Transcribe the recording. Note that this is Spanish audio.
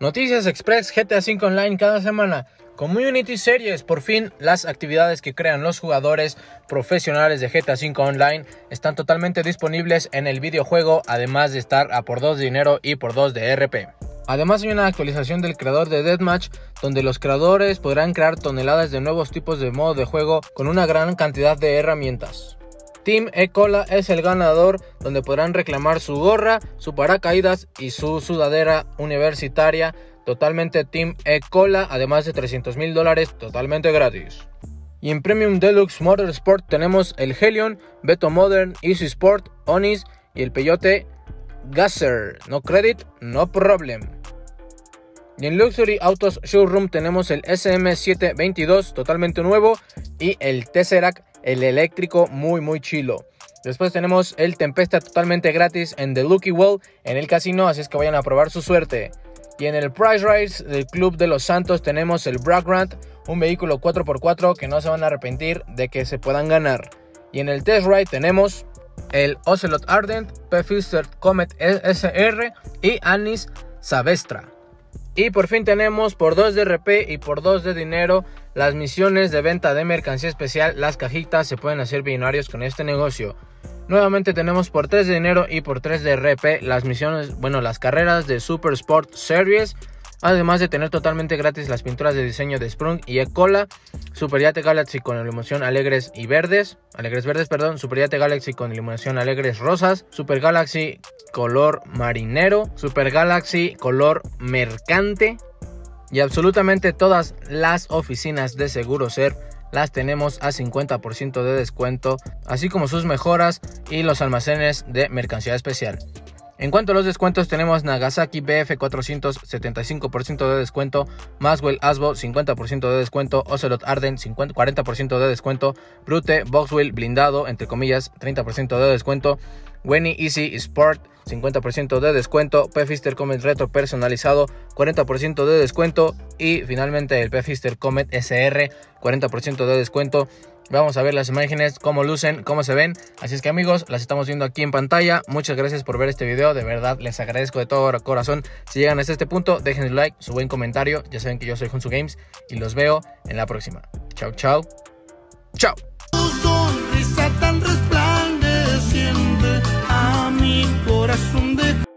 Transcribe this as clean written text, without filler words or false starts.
Noticias Express GTA V Online cada semana. Community Series, por fin las actividades que crean los jugadores profesionales de GTA V Online están totalmente disponibles en el videojuego, además de estar a por 2 de dinero y por 2 de RP. Además hay una actualización del creador de Deathmatch, donde los creadores podrán crear toneladas de nuevos tipos de modo de juego con una gran cantidad de herramientas. Team E-Cola es el ganador, donde podrán reclamar su gorra, su paracaídas y su sudadera universitaria totalmente Team E-Cola, además de $300,000 totalmente gratis. Y en Premium Deluxe Motorsport tenemos el Helion, Beto Modern, Easy Sport, Onis y el Peyote Gasser. No credit, no problem. Y en Luxury Autos Showroom tenemos el SM722 totalmente nuevo y el Tesseract, el eléctrico muy chilo. Después tenemos el Tempesta totalmente gratis en The Lucky Well en el casino, así es que vayan a probar su suerte. Y en el Price Race del Club de los Santos tenemos el Bragrant, un vehículo 4x4 que no se van a arrepentir de que se puedan ganar. Y en el Test Ride tenemos el Ocelot Ardent, Pfister Comet SR y Anis Savestra. Y por fin tenemos por 2 de RP y por 2 de dinero las misiones de venta de mercancía especial, las cajitas. Se pueden hacer millonarios con este negocio. Nuevamente tenemos por 3 de dinero y por 3 de RP las misiones, las carreras de Super Sport Series. Además de tener totalmente gratis las pinturas de diseño de Sprung y E-Cola, Super Yate Galaxy con iluminación alegres verdes, Super Yate Galaxy con iluminación alegres rosas, Super Galaxy color marinero, Super Galaxy color mercante y absolutamente todas las oficinas de Seguroser las tenemos a 50% de descuento, así como sus mejoras y los almacenes de mercancía especial. En cuanto a los descuentos, tenemos Nagasaki BF 400 75% de descuento, Maxwell Asbo 50% de descuento, Ocelot Arden 40% de descuento, Brute Boxwell blindado entre comillas 30% de descuento, Wenny Easy Sport 50% de descuento, Pfister Comet Retro personalizado 40% de descuento y finalmente el Pfister Comet SR 40% de descuento. Vamos a ver las imágenes, cómo lucen, cómo se ven. Así es que amigos, las estamos viendo aquí en pantalla. Muchas gracias por ver este video, de verdad les agradezco de todo corazón. Si llegan hasta este punto, dejen su like, su buen comentario. Ya saben que yo soy Hunsu Games y los veo en la próxima. Chao, chao. Chao. Sonrisa tan resplandeciente a mi corazón de